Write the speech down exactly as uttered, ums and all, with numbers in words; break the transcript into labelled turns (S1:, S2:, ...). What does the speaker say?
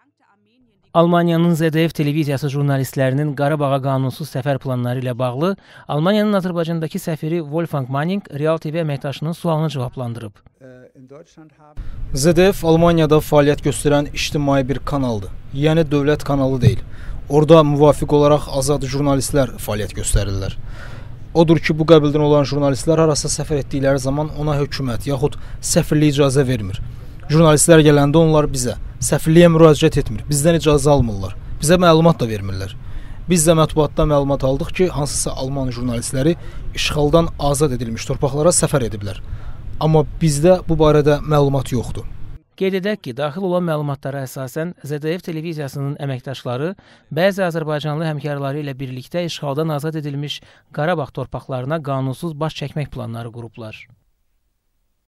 S1: Almaniyanın Z D F televiziyası jurnalistlərinin Qarabağa qanunsuz səfər planları ilə bağlı Almaniyanın Azərbaycandakı səfiri Wolfgang Manning Real T V əməkdaşının sualını cavablandırıb.
S2: Z D F Almaniyada fəaliyyət göstərən ictimai bir kanaldır. Yəni dövlət kanalı deyil. Orada müvafiq olaraq azad jurnalistlər fəaliyyət göstərirlər. Odur ki, bu qəbildən olan jurnalistlər harasa səfər etdikləri zaman ona hökumət yaxud səfirlik icazə vermir. Jurnalistlər gələndə onlar bizə, səfirliyə müraciət etmir, bizdən icazə almırlar, bizə məlumat da vermirlər. Biz də mətbuatdan məlumat aldıq ki, hansısa Alman jurnalistləri işğaldan azad edilmiş torpaqlara səfər ediblər. Amma bizdə bu barədə məlumat yoxdur.
S1: Qeyd edək ki, daxil olan məlumatlara əsasən Z D F televiziyasının əməkdaşları bəzi Azərbaycanlı həmkarları ilə birlikdə işğaldan azad edilmiş Qarabağ torpaqlarına qanunsuz baş çəkmək planları qurublar.